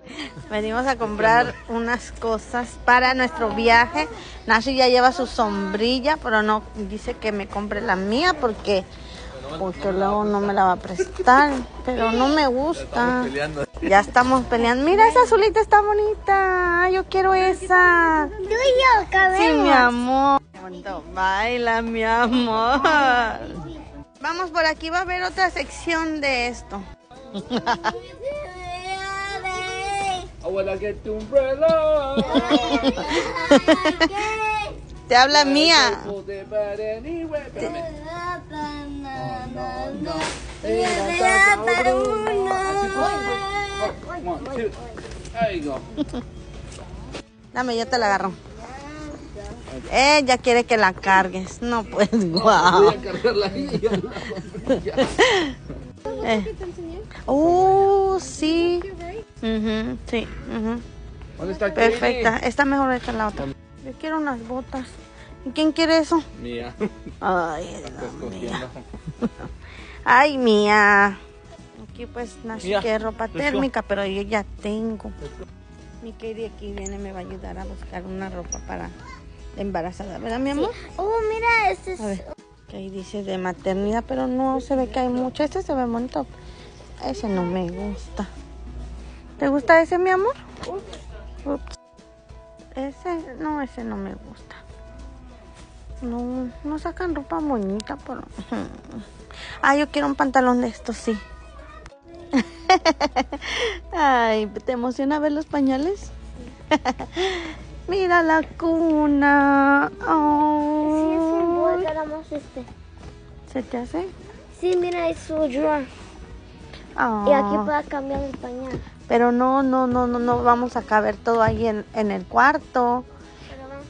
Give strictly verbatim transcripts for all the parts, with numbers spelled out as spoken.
Venimos a comprar unas cosas para nuestro viaje. Nashi ya lleva su sombrilla, pero no dice que me compre la mía porque, porque luego no me la va a prestar. Pero no me gusta. Ya estamos peleando. Mira, esa azulita está bonita. Ay, yo quiero esa. Tú y yo, cabemos. Sí, mi amor. Baila, mi amor. Vamos por aquí, va a haber otra sección de esto. Abuela, get tu umbrella. Te habla mía. Dame, yo te la agarro. Ella quiere que la cargues. No, pues, guau. Voy a cargarla ahí. Eh. Oh, sí. Uh-huh, sí. Uh-huh. ¿Dónde está Kenny? Perfecta. Está mejor esta la otra. Yo quiero unas botas. ¿Y quién quiere eso? Mía. Ay, mía. Ay, mía. Aquí pues Nashi quiere ropa térmica, pero yo ya tengo. Mi Katie aquí viene, me va a ayudar a buscar una ropa para embarazada, ¿verdad, mi amor? Sí. Oh, mira, este es... A ver, que ahí dice de maternidad, pero no se ve que hay mucho. Este se ve bonito. Ese no me gusta. ¿Te gusta ese, mi amor? Ups. Ese, no, ese no me gusta. No, no sacan ropa bonita, pero... Ah, yo quiero un pantalón de estos, sí. Ay, ¿te emociona ver los pañales? Mira la cuna. Oh. Sí, es un buen, agarramos este. ¿Se te hace? Sí, mira, es su drawer. Oh. Y aquí puedo cambiar el pañal. Pero no, no, no, no, no vamos a caber todo ahí en, en el cuarto. Pero vamos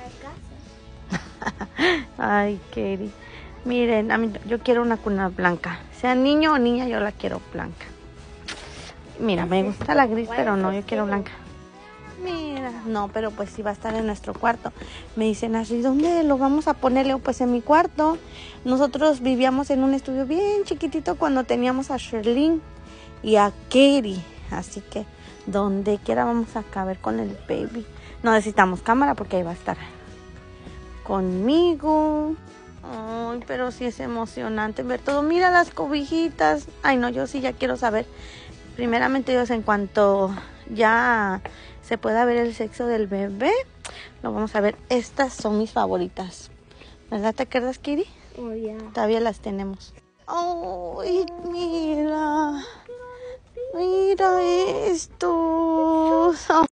a mover casa. Ay, Katie. Miren, a mí, yo quiero una cuna blanca. Sea niño o niña, yo la quiero blanca. Mira, me gusta la gris, pero no, yo quiero blanca. Mira, no, pero pues sí va a estar en nuestro cuarto. Me dicen así, ¿dónde lo vamos a poner? Leo, pues en mi cuarto. Nosotros vivíamos en un estudio bien chiquitito cuando teníamos a Sherlyn y a Katie. Así que donde quiera vamos a caber con el baby. No necesitamos cámara porque ahí va a estar conmigo. Ay, pero sí es emocionante ver todo. Mira las cobijitas. Ay, no, yo sí ya quiero saber. Primeramente, Dios, en cuanto ya se pueda ver el sexo del bebé, lo vamos a ver. Estas son mis favoritas. ¿Verdad? ¿Te acuerdas, Kiri? Oh, ya. Todavía las tenemos. Ay, mira. Mira esto.